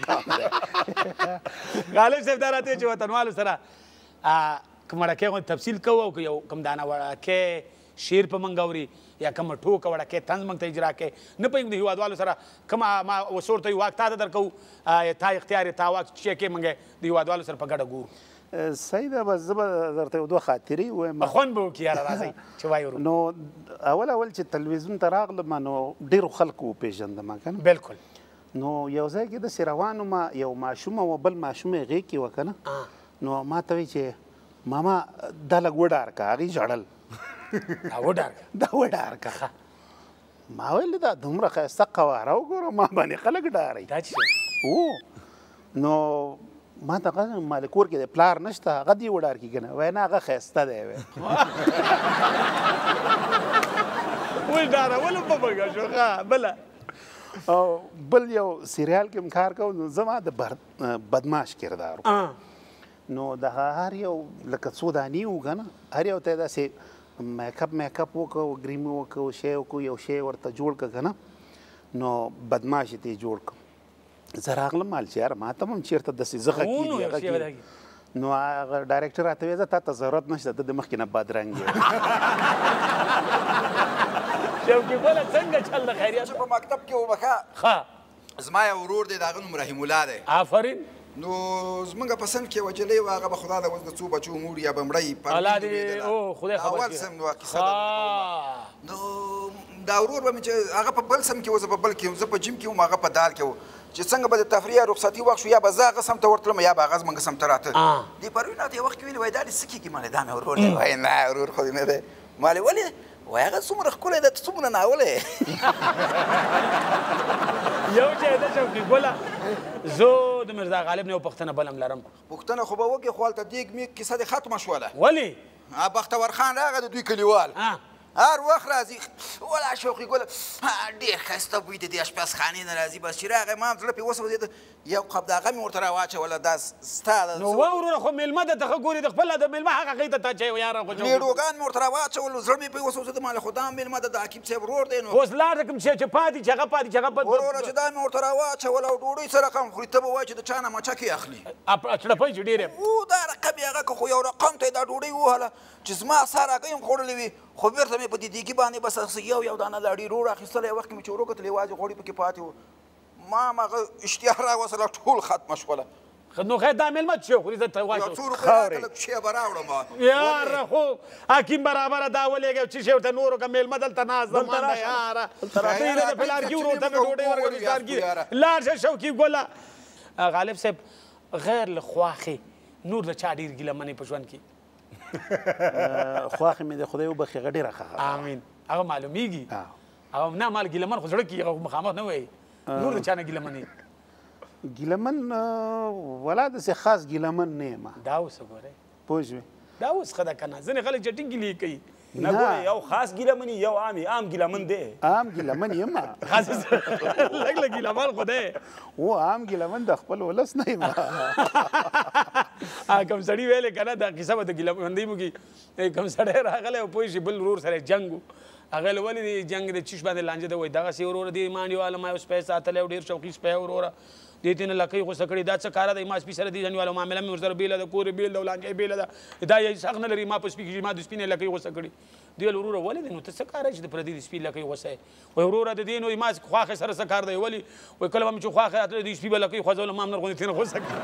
غالب صاحب دا راته چې وطنوالو سره که مړکۍ غوندې تفصیل کوو او که یو کوم دانه وړکۍ شعر په موږ اوري یا کومه ټوکه وړکۍ طنز موږ ته اجرا کوي نه پوهېږم د هېوادوالو سره کومه ما وسور ته واک تا ته درکوو تا اختیار تا واک چې کوې موږ د هېوادوالو سره په ګډه ګورو صحیح ده بس زه به درته یو دوه خاطرې ووایم خوند به وکړي یاره راځئ چې وایو نو اول چې تلویزیون ته راغلم نو ډېرو خلکو وپېژندم که نه بلکل نو یو ځای کې داسې روان وم یو ماشوم او بل ماشوم یې غېږ کې وه که نه نو ما ته وایي چې ماما دا لږ وډار که هغې ژړل دا وډار که ما ویل دا دومره ښایسته قواره وګوره ما باندې خلک ډارئ نو ما ته ما کور کې د پلار نشته هغه دې وډار کي که نه وایي نه هغه ښایسته دی وډارولو په بګه شو ښه بله او بل یو سیریال کې هم کار کوم نو زما د بدماش کردار نو دغه هر یو لکه څو دانې وو که نه هر یو ته یې داسې میک اپ وکړو ګریمي وکړو شی وکړو یو شی ورته جوړ کړه که نه نو بدماش یې ته یې جوړ کړم زه راغلم مال چې یاره ما ته هم چېرته داسې زخه کېږي هغه کېږي نو هغه ډایرکټر راته وایي تا ته ضرورت نشته ته د مخکې نه بدرنګ یې شوقي ګله څنګه چل د خیریت چې په مکتب کې وم ښه زما یو ورور دی د هغه نوم رحیم الله دی آفرین نو زمونږ په سن کې یوه جلۍ وه هغه به خدای د اوس د څو بچو مور یا به مړی الله دې خدای خبر اول سم نو کیسه نو دا ورور به مې چې هغه په بل سم کې و زه په بل کې وم زه په جیم کې وم هغه په دال کې و چې څنګه به د تفریح یا رخصتي وخت شو یا به زه هغه سم ته ورتلم یا به هغه زمونږ سم ته راته دې پروین راته یو وخت کې ویلي وایي دا دې څه کېږي مالې دا مې ورور دی وایي نه ورور خو دې نه دی مالې ولې وایي هغه څومره ښکلی دی ته څومره ناولی یو شی ده شوقي ګله زه د مرزا غالب نه یو پوښتنه بل هم لرم پوښتنه خو به وکړې خو هلته دیګ میګ کیسه دې ختمه شوله ولې بختور خان راغی د دوی کلیوال هر وخت راځي ولا شوقي ګله ډېر ښایسته بوی د دې اشپزخانې نه راځي بس چې راغی ما زړه پرې وسوځېده یو قب د هغه مې ورته راواچوله دا ستا ده نو وروره خو مېلمه ده ته ښه ګوري د خپله د مېلمه حق هغې ته تا چې یاره لیډوګان مې ورته راواچولو زړه مې پرې وسوځېده ما له خو دا مېلمه ده د حکیم صاحب ورور دی نو اوس لاړ کوم چې پاتې چې هغه پاتې چې هغه وروره چې دا مې ورته راواچول او ډوډۍ څه رقم خوري ته به وایې چې د چا نه مچکې اخلي چړپۍ چې ډېرې او دا رقم یې هغه که خو یو رقم ته یې دا ډوډۍ ووهله چې زما سر هغه یم خوړلې وي خو بېرته مې په دې دیګي باندې بس یو دانه لاړې روړ اخیستلی وخت کې مې چې ور وکتل یوازې غوړي پکې پاتې وو ما هماغه اشتها راوسله ټول ختمه شوله نو خیر دا مېلمه څه خوري زه ته یو څو روپۍ راکړه لږ شی به راوړم یاره خو حکیم برابره دا ولېږه چې شی ورته نورو که مېلمه دلته ناست زمان ده یاره دوی له د پلارګي ورور ته مې ډوډۍ ورکړه پلارګي لاړ شه شوقي ګله غالب صاحب غیر له خواښې نور د چا ډېر ګیله منې په ژوند کې خواښې مې د خدای وبخښي هغه ډېره ښه امین هغه معلومیږي هغه نه مال ګیله من خو زړه کېږي هغه مخامخ نه وایي نور د چا نه ګیله منې ګیلمن ولا داسې خاص ګیلمن نه یم دا اوس ګورئ پوه شوې دا اوس ښه ده که نه ځینې خلک چټي ګیلې کوي نه ګوره یو خاص ګیلمن یو عام ګیلمن دی عام ګیلمن یم لږ لږ ګیلمن خو دی و عام ګیلمن د خپل ولس نه یم کوم سړي ویلې که نه دا کیسه به د ګیلمندۍ مو کې کوم سړی راغلی او پوه شي بل ورور سره جنګ و هغه له ولې د جنګ د چیش باندې لانجه ده وایي دغسې وروره دې مانډې واله ما یو سپی ساتلی او ډېر شوقي سپی وروره دې ته نه لکۍ غوسه کړې دا څه کاره دی ما سپي سره دې جنګواله معامله مې ورسره بېله ده کور یې بېل ده او لانجه یې بېله ده دا یې حق نه لري ما په سپي کې ما د سپي نه لکۍ غوسه کړې دوی ویل وروره ولې دی نو ته څه کاره چې د پردي د سپي لکۍ غوسه یې وایي وروره د دې نو ما خواښې سره څه کار دی ولې وایي کله به مې چې خواښې راتله د سپي به لکۍ خوځوله ما هم نر غوندې ترېنه غوسه کړې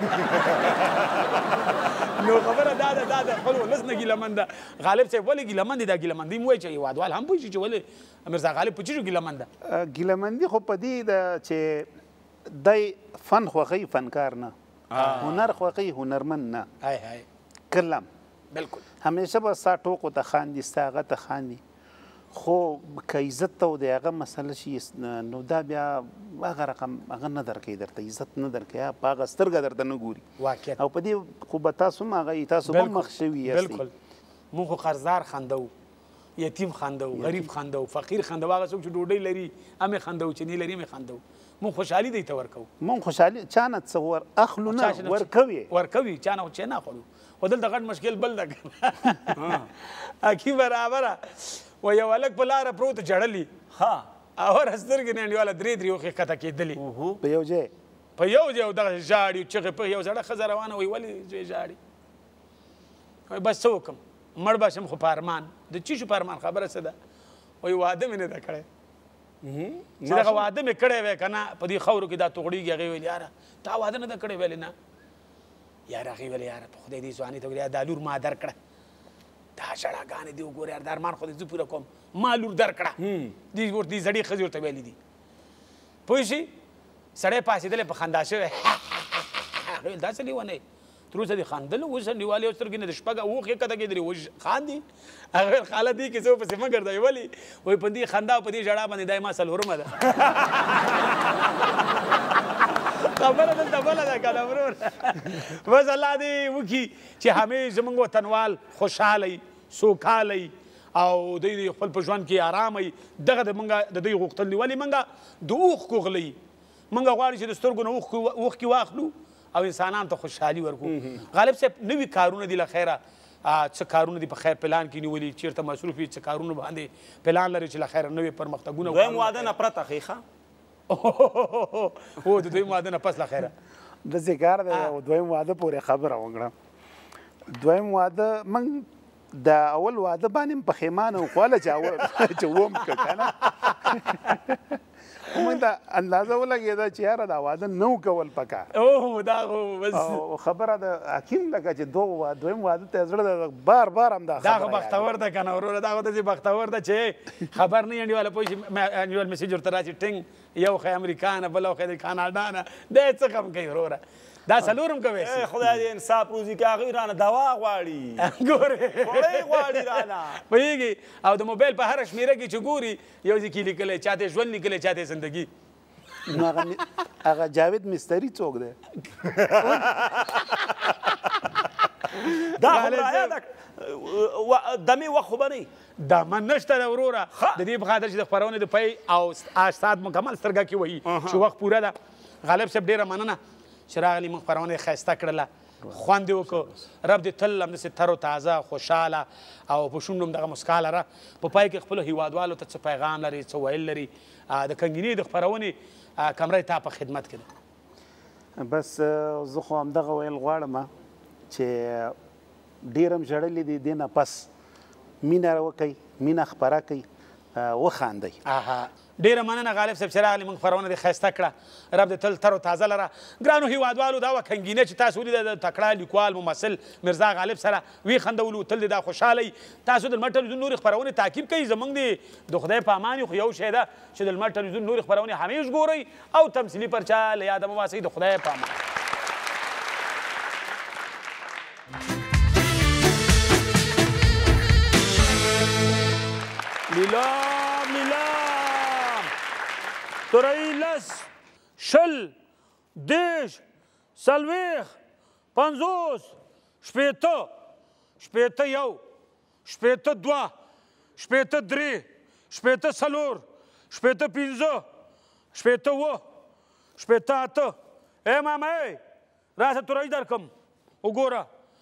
نو خبره دا ده دا د خپل ولس نه ګیلمن ده غالب صاحب ولې ګیلمن دی دا ګیلمندۍ مو وایي چې هېوادوال هم پوه شي چې ولې میرزا غالب په چیزو ګیلمن ده ګیلمندي خو په دې ده چې دی فن خوښوي فنکار نه هنر خوښوي هنرمند نه کلم بالکل همیشه به ستا ټوکو ته خاندي ستا هغه ته خاندي خو که عزت ته و د هغه مسله شي نو دا بیا هغه رقم هغه نه درکوي درته عزت نه درکوي په هغه سترګه درته نه ګوري او په دې خو به تاسو هم هغه تاسو به مخ شوي یاستئ بالکل مونږ خو قرضدار خندو یتیم خندو غریب خندو فقیر خندو هغه څوک چې ډوډۍ لري همې خندو چې نه لري همې خندو مونږ خوشحالي دی ته ورکوو مونږ خوشحالي چا نه څه اخلو نه ورکوي چا نه چې نه اخلو خو دلته غټ مشکل بل ده حکیم برابره و یو هلک په لاره پروت جړلي اور سترګې نه انډیواله درې اوښې ښکته کېدلې په یو ځای په یو ځای دغه ژاړي چغې په یو زړه ښځه روانه وایي ولې زوی ژاړي بس څه وکړم مړ به شم خو په ارمان د چی شو په ارمان خبره څه ده وایي واده مې نه ده کړی چې دغه واده مې کړی وی که نه په دې خاورو کې دا توغړېږي هغې ویل یاره تا واده نه ده کړی ویلې نه یاره هغې ویل یاره په خدای دې ځوانۍ ته ویل دا لور ما در کړه دا ژړاګانې دې وګوره یار دا ارمان خو دې زه پوره کوم ما لور در کړه دې زړې ښځې ورته ویلي دي پوه شي سړی پاڅېدلی په خندا شوی ویل دا څه لیونی تر اوسه دې خندلو اوس انډیوالې او سترګې نه د شپږ اوښ یې کته کېدلې اوس خاندي هغه ویل خاله دې کیسې ورپسې مه ګرځوئ ولې وایي په دې خندا او په دې ژړا باندې دا یې ما څلورمه ده خبره دلته بله ده که نه ورور بس الله دې وکړي چې همې زموږ وطنوال خوشحاله سوکاله او دوی د خپل په ژوند کې ارامه دغه د موږ د دوی غوښتل دي ولې موږ د اوښ کوغلئ موږ غواړو چې د سترګو نه اوښکې واخلو او انسانانو ته خوشحالي ورکړو غالب صاحب نوي کارونه دي له خیره څه کارونه دي په خیر پلان کې نیولي چېرته مصروف وي څه کارونه باندې پلان لري چې له خیره نوي پرمختګونه دویم واده نه پرته ښیښه هو د دویم واده نه پس له خیره داسې کار دی دویم واده پورې خبره وکړم دویم واده موږ د اول واده باندې پښیمانه وو خواله چې وم که که نه موږ ته اندازه ولګېده چې یاره دا واده نه و کول پکار دا خو بس خبره د حکیم لکه چې دویم واده ته زړه بار هم دا خو بختور ده که نه وروره دا خو داسې بختور ده چې خبر نه انډیواله پوه شي انډیوال میسیج ورته راشي ټینګ یو خی امریکا نه بله خی د کاناډا نه دی څه غم کوي وروره دا څلورم کوي خدای دې انصاف وکړي که هغوی رانه دوا غواړي ګورې خوړی غواړي رانه پوهېږي او د موبایل په هره شمېره کې چې ګوري یو ځای کې لیکلی چاته ژوند لیکلی چاته زندګي نو هغه جاوید مستري څوک دی دا خو رایاده دمې وخت خو به نه دا من نشته ده وروره د دې په خاطر چې د خپرونې د پی او استاد مکمل سترګه کې وایي چې وخت پوره ده غالب صاحب ډېره مننه چې راغلي موږ خپرونه یې ښایسته کړله خوند یې وکړو رب دې تل همداسې تر و تازه خوشحاله او په شونډو هم دغه مسکا لره په پای کې خپلو هیوادوالو ته څه پیغام لري څه ویل لري د کنګینې د خپرونې کمره تا په خدمت کې ده بس زه خو همدغه ویل غواړم چې ډېر هم ژړلي دي دې نه پس مینه وکئ مینه خپره کئ وخاندئ ډېره مننه غالب صاحب چې راغلي موږ خپرونه دې ښایسته کړه رب دې تل تر و تازه لره ګرانو هیوادوالو دا وه کنګینه چې تاسو ولیده د تکړه لیکوال ممثل مرزا غالب سره وی خندولو تل دې دا خوشحاله تاسو د لمر ټلویزیون نورې خپرونې تعقیب کوئ زموږ د خدای په امان خو یو شی ده چې د لمر ټلویزیون نورې خپرونې همیش ګورئ او تمثیلي پرچه له یاده مه باسئ د خدای په امان لیلام لیلام ترئی لس شل دیش سلویخ پنزوس شپیته شپیته یو شپیته دوه شپیته درې شپیته څلور شپیته پنځه شپیته اووه شپیته اته ای مامای راشه ترئی درکم وګوره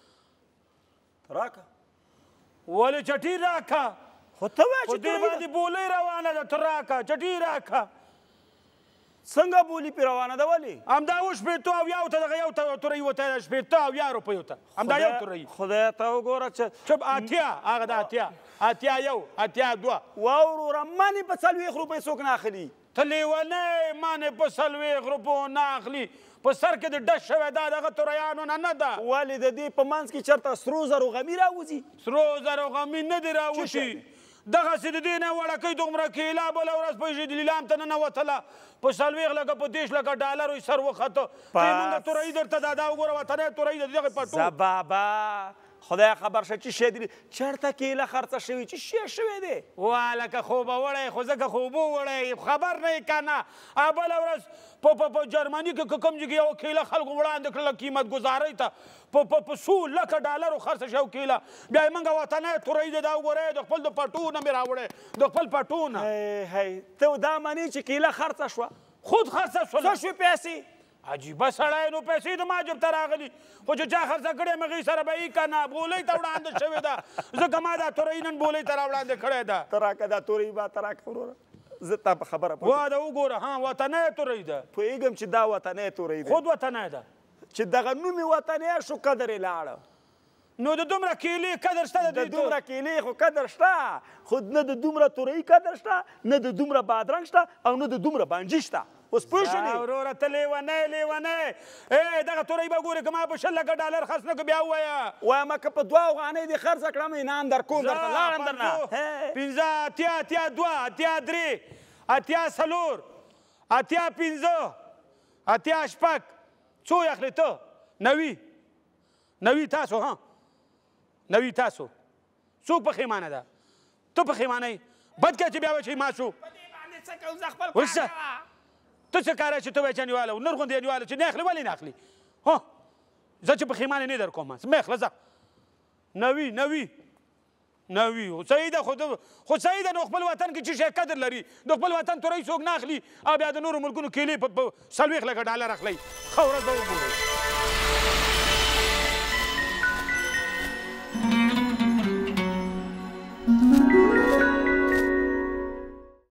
راکه ولې چټي راکه خو ته وایه خو دې باندې بولۍ روانه ده ته راکه چټي راکه څنګه بولي پې روانه ده ولې همدا و شپېتو اویاو ته دغه یو تورۍ وتی ده شپېته اویا روپیو ته همدا یو تورۍ خدای ته وګوره چې چپ اتیا هغه د اتیا یو اتیا دوه واوروره مانې په 40 روپۍ څوک نه اخلي ته لیونی مانې په 40 روپو نه اخلي په سر کې د ډش شوی دا دغه توریانو نه ده ولې د دې په منځ کې چېرته سرو زرو غمي راوځي سرو زرو غمي نه دي راوځي دغسې د دې نه وړکۍ دومره کیله بله ورځ پیسې د لیلام ته ننوتله په 40 لکه په 30 لکه ډالرو یې سر وخته ته یې مونږ تورۍ درته دا وګوره وطنۍ تورۍ د دغې پټو بابا خدای خبر شه چې شی دی چېرته کیله خرڅه شوي چې شی شوی دی وا لکه خوبه وړی خو ځکه خوبو وړی خبر نه یې که نه بله ورځ په جرمني کې که کوم ځای کې یوه کیله خلکو وړاندې کړله قیمت گزارۍ ته په 100 لکه ډالرو خرڅه شوی کیله بیا یې موږ وطنۍ تورۍ دی دا وګورئ د خپل د پټو نه مې راوړی د خپل پټو نه ته دا منې چې کیله خرڅه شوه خود خرڅه شوله څه شوې پیسې عجیبه سړی نو پیسې د ما جب ته راغلي خو چې چا خرڅه کړې هغې سره به یې که نه بولۍ ته وړاندې شوې ده ځکه ما دا تورۍ نن بولۍ ته راوړاندې کړې ده ته راکه دا تورۍ به ته راکه وروره زه تا په خبره وا دا وګوره ها وطنۍ تورۍ ده پوهېږم چې دا وطنۍ تورۍ ده خود وطنۍ ده چې دغه نوم یې وطنۍ شو قدر یې لاړه نو د دومره کیلې قدر شته د دومره کیلې خو قدر شته خو نه د دومره تورۍ قدر شته نه د دومره بادرنګ شته او نه د دومره بانجي شته اوس پوه شولې وروره ته لیونی دغه تورۍ به ګورې که ما په 100 لکه ډالر خرڅ نه کړو بیا ووایه وایم که په 2 افغانۍ دې خرڅه کړم انعام درکوم درته لاړم درنه 5 اتیا 2 اتیا 3 اتیا 4 اتیا 5 اتیا 6 څو یې اخلې ته 90 تاسو ها 90 تاسو څوک پښیمانه ده ته پښیمانه یې بد که چې بیا وایي چې ما شو وروسته ته څه کار چې ته وایې چې نیواله نور غوندې نیواله چې نه اخلي ولې نه اخلي هو زه چې پښیمانه نه در کوم مه اخله ځه 90 صحیح ده خو صحیح ده نو خپل وطن کې چې شی قدر لري د خپل وطن تورۍ څوک نه اخلي او بیا د نورو ملکونو کیلې په 40 لکه ډالر اخلئ ښه ورځ به وګورئ